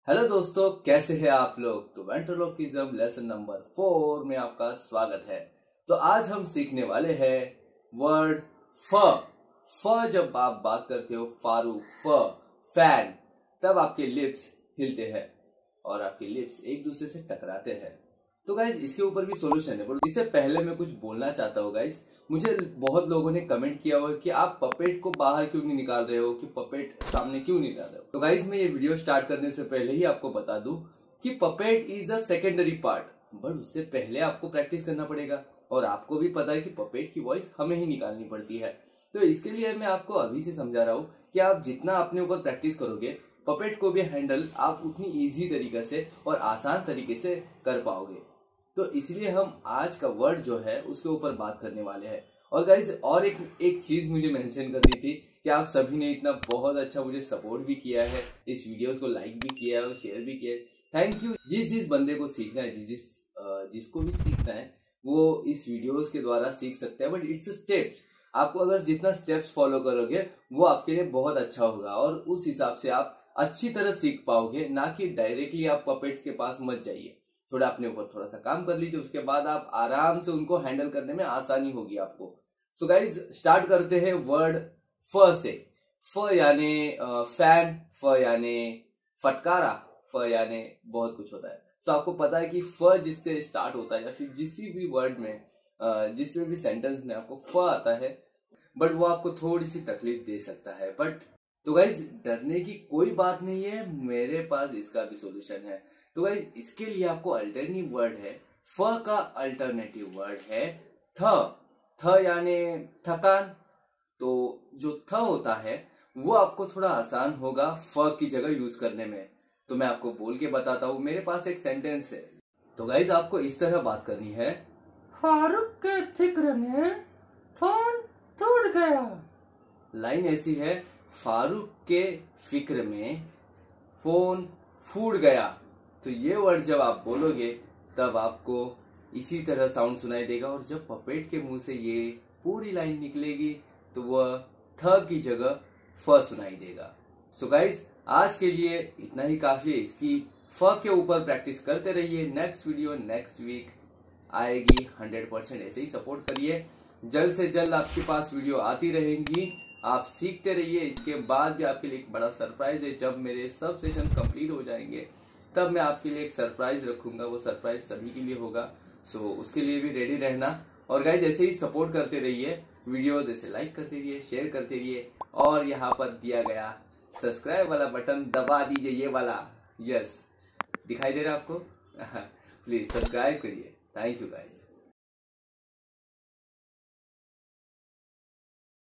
Hello दोस्तों, कैसे हैं आप लोग। तो वेंट्रोलोक्विज्म लेसन नंबर 4 में आपका स्वागत है। तो आज हम सीखने वाले हैं वर्ड फ। फ जब आप बात करते हो फारूक, फ, फैन, तब आपके लिप्स हिलते हैं और आपके लिप्स एक दूसरे से टकराते हैं। तो गाइज इसके ऊपर भी सॉल्यूशन है, बट इससे पहले मैं कुछ बोलना चाहता हूँ। गाइज मुझे बहुत लोगों ने कमेंट किया हुआ कि आप पपेट को बाहर क्यों नहीं निकाल रहे हो, कि पपेट सामने क्यों नहीं निकाल रहे हो। तो गाइज मैं ये वीडियो स्टार्ट करने से पहले ही आपको बता दूं कि puppet is a secondary part, but उससे पहले आपको प्रैक्टिस करना पड़ेगा। और आपको भी पता है कि पपेट की वॉइस हमें ही निकालनी पड़ती है। तो इसके लिए मैं आपको अभी से समझा रहा हूँ कि आप जितना अपने ऊपर प्रैक्टिस करोगे, पपेट को भी हैंडल आप उतनी इजी तरीके से और आसान तरीके से कर पाओगे। तो इसलिए हम आज का वर्ड जो है उसके ऊपर बात करने वाले हैं। और गाइज और एक चीज मुझे मेंशन करनी थी कि आप सभी ने इतना बहुत अच्छा मुझे सपोर्ट भी किया है, इस वीडियोस को लाइक भी किया है और शेयर भी किया है। Thank you. जिस बंदे को सीखना है, जिसको भी सीखना है वो इस वीडियोस के द्वारा सीख सकता है। बट इट्स स्टेप्स, आपको अगर जितना स्टेप्स फॉलो करोगे वो आपके लिए बहुत अच्छा होगा और उस हिसाब से आप अच्छी तरह सीख पाओगे, ना कि डायरेक्टली आप पपेट्स के पास मत जाइए। थोड़ा अपने ऊपर थोड़ा सा काम कर लीजिए, उसके बाद आप आराम से उनको हैंडल करने में आसानी होगी आपको। सो गाइज स्टार्ट करते हैं वर्ड फ से। फ यानी फैन, फ यानी फटकारा, फ यानी बहुत कुछ होता है। सो आपको पता है कि फ जिससे स्टार्ट होता है या फिर जिसी भी वर्ड में जिसमें भी सेंटेंस में आपको फ आता है, बट वो आपको थोड़ी सी तकलीफ दे सकता है। बट तो गाइज डरने की कोई बात नहीं है, मेरे पास इसका भी सॉल्यूशन है। तो गाइज इसके लिए आपको अल्टरनेटिव वर्ड है, फ का अल्टरनेटिव वर्ड है थ। थ यानी थकान। तो जो थ होता है वो आपको थोड़ा आसान होगा फ की जगह यूज करने में। तो मैं आपको बोल के बताता हूँ, मेरे पास एक सेंटेंस है। तो गाइज आपको इस तरह बात करनी है, फारूक के फिक्र में फोन टूट गया। लाइन ऐसी है, फारूक के फिक्र में फोन फूट गया। तो ये वर्ड जब आप बोलोगे तब आपको इसी तरह साउंड सुनाई देगा, और जब पपेट के मुंह से ये पूरी लाइन निकलेगी तो वह थ की जगह फ सुनाई देगा। सो गाइज आज के लिए इतना ही काफी है। इसकी फ के ऊपर प्रैक्टिस करते रहिए। नेक्स्ट वीडियो नेक्स्ट वीक आएगी, 100% ऐसे ही सपोर्ट करिए। जल्द से जल्द आपके पास वीडियो आती रहेंगी, आप सीखते रहिए। इसके बाद भी आपके लिए एक बड़ा सरप्राइज है, जब मेरे सब सेशन कंप्लीट हो जाएंगे तब मैं आपके लिए एक सरप्राइज रखूंगा। वो सरप्राइज सभी के लिए होगा, सो उसके लिए भी रेडी रहना। और गाइस ऐसे ही सपोर्ट करते रहिए, वीडियो जैसे लाइक करते रहिए, शेयर करते रहिए, और यहाँ पर दिया गया सब्सक्राइब वाला बटन दबा दीजिए, ये वाला, यस दिखाई दे रहा है आपको। प्लीज सब्सक्राइब करिए। Thank you guys.